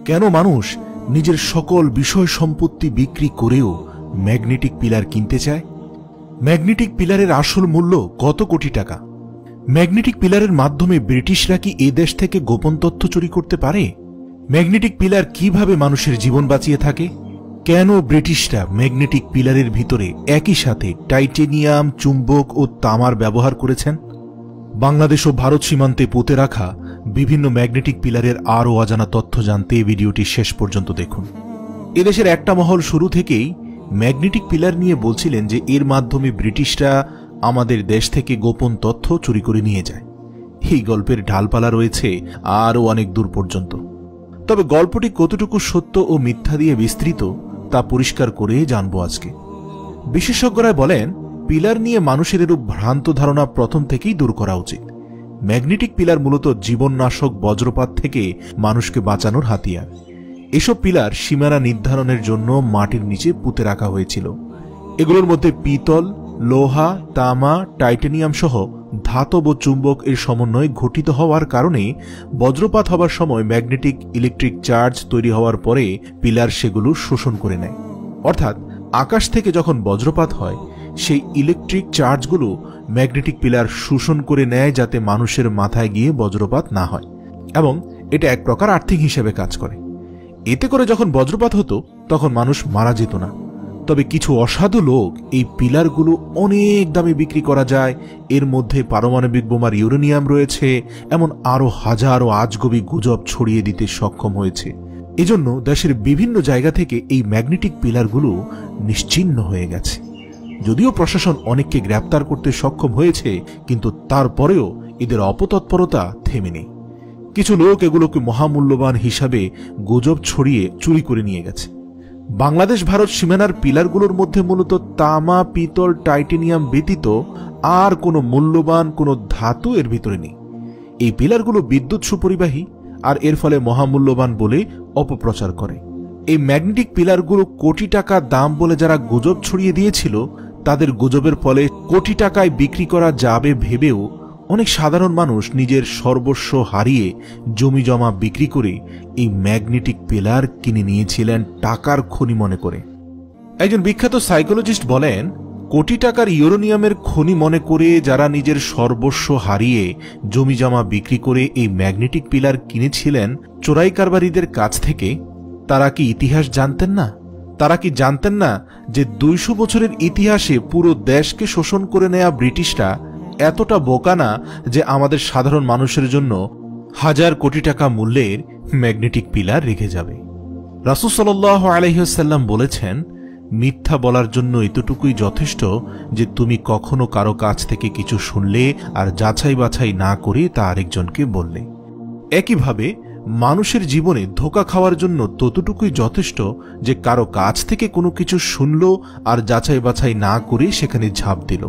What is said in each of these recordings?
কেন মানুষ নিজের সকল বিষয় সম্পত্তি বিক্রি করেও ম্যাগনেটিক পিলার কিনতে চায়? ম্যাগনেটিক পিলারের আসল মূল্য কত কোটি টাকা? ম্যাগনেটিক পিলারের মাধ্যমে ব্রিটিশরা কি এ দেশ থেকে গোপন তথ্য চুরি করতে পারে? ম্যাগনেটিক পিলার কিভাবে মানুষের জীবন বাঁচিয়ে থাকে? কেন ব্রিটিশরা ম্যাগনেটিক পিলারের ভিতরে একই সাথে টাইটেনিয়াম, চুম্বক ও তামার ব্যবহার করেছেন? বাংলাদেশ ও ভারত সীমান্তে পুঁতে রাখা বিভিন্ন ম্যাগনেটিক পিলারের আরও অজানা তথ্য জানতে ভিডিওটি শেষ পর্যন্ত দেখুন। এদেশের একটা মহল শুরু থেকেই ম্যাগনেটিক পিলার নিয়ে বলছিলেন যে এর মাধ্যমে ব্রিটিশরা আমাদের দেশ থেকে গোপন তথ্য চুরি করে নিয়ে যায়। এই গল্পের ঢালপালা রয়েছে আরও অনেক দূর পর্যন্ত। তবে গল্পটি কতটুকু সত্য ও মিথ্যা দিয়ে বিস্তৃত তা পরিষ্কার করে জানব আজকে। বিশেষজ্ঞরা বলেন, পিলার নিয়ে মানুষের এরূপ ভ্রান্ত ধারণা প্রথম থেকেই দূর করা উচিত। ম্যাগনেটিক পিলার মূলত জীবননাশক বজ্রপাত থেকে মানুষকে বাঁচানোর হাতিয়ার। এসব পিলার সীমানা নির্ধারণের জন্য মাটির নিচে পুঁতে রাখা হয়েছিল। এগুলোর মধ্যে পিতল, লোহা, তামা, টাইটেনিয়াম সহ ধাতব ও চুম্বক এর সমন্বয়ে গঠিত হওয়ার কারণে বজ্রপাত হবার সময় ম্যাগনেটিক ইলেকট্রিক চার্জ তৈরি হওয়ার পরে পিলার সেগুলো শোষণ করে নেয়। অর্থাৎ আকাশ থেকে যখন বজ্রপাত হয় সেই ইলেকট্রিক চার্জগুলো ম্যাগনেটিক পিলার শোষণ করে নেয় যাতে মানুষের মাথায় গিয়ে বজ্রপাত না হয়, এবং এটা এক প্রকার আর্থিং হিসেবে কাজ করে। এতে করে যখন বজ্রপাত হতো তখন মানুষ মারা যেত না। তবে কিছু অসাধু লোক এই পিলারগুলো অনেক দামে বিক্রি করা যায়, এর মধ্যে পারমাণবিক বোমার ইউরেনিয়াম রয়েছে, এমন আরও হাজারো আজগবি গুজব ছড়িয়ে দিতে সক্ষম হয়েছে। এজন্য দেশের বিভিন্ন জায়গা থেকে এই ম্যাগনেটিক পিলারগুলো নিশ্চিহ্ন হয়ে গেছে। যদিও প্রশাসন অনেককে গ্রেপ্তার করতে সক্ষম হয়েছে, কিন্তু তারপরেও এদের অপতৎপরতা থেমে নেই। কিছু লোক এগুলোকে মহামূল্যবান হিসাবে গুজব ছড়িয়ে চুরি করে নিয়ে গেছে। বাংলাদেশ ভারত সীমানার পিলারগুলোর মধ্যে মূলত তামা, পিতল, টাইটেনিয়াম ব্যতীত আর কোনো মূল্যবান কোনো ধাতু এর ভিতরে নেই। এই পিলারগুলো বিদ্যুৎ সুপরিবাহী আর এর ফলে মহামূল্যবান বলে অপপ্রচার করে। এই ম্যাগনেটিক পিলারগুলো কোটি টাকা দাম বলে যারা গুজব ছড়িয়ে দিয়েছিল, তাদের গুজবের ফলে কোটি টাকায় বিক্রি করা যাবে ভেবেও অনেক সাধারণ মানুষ নিজের সর্বস্ব হারিয়ে জমি জমা বিক্রি করে এই ম্যাগনেটিক পিলার কিনে নিয়েছিলেন টাকার খনি মনে করে। একজন বিখ্যাত সাইকোলজিস্ট বলেন, কোটি টাকার ইউরেনিয়ামের খনি মনে করে যারা নিজের সর্বস্ব হারিয়ে জমি জমা বিক্রি করে এই ম্যাগনেটিক পিলার কিনেছিলেন চোরাই কারবারিদের কাছ থেকে, তারা কি ইতিহাস জানতেন না? তারা কি জানতেন না যে 200 বছরের ইতিহাসে পুরো দেশকে শোষণ করে নেয়া ব্রিটিশরা এতটা বোকা না যে আমাদের সাধারণ মানুষের জন্য হাজার কোটি টাকা মূল্যের ম্যাগনেটিক পিলার রেখে যাবে? রাসূল সাল্লাল্লাহু আলাইহি ওয়াসাল্লাম বলেছেন, মিথ্যা বলার জন্য এতটুকুই যথেষ্ট যে তুমি কখনো কারো কাছ থেকে কিছু শুনলে আর যাচাই বাছাই না করে তা আরেকজনকে বললে। একইভাবে মানুষের জীবনে ধোঁকা খাওয়ার জন্য ততটুকুই যথেষ্ট যে কারো কাছ থেকে কোনো কিছু শুনল আর যাচাই বাছাই না করে সেখানে ঝাঁপ দিল।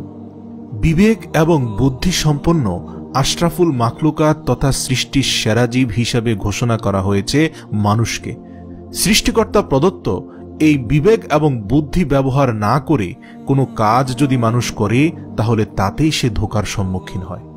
বিবেক এবং বুদ্ধি সম্পন্ন আশরাফুল মাখলুকাত তথা সৃষ্টির সেরা জীব হিসাবে ঘোষণা করা হয়েছে মানুষকে। সৃষ্টিকর্তা প্রদত্ত এই বিবেক এবং বুদ্ধি ব্যবহার না করে কোনো কাজ যদি মানুষ করে, তাহলে তাতেই সে ধোঁকার সম্মুখীন হয়।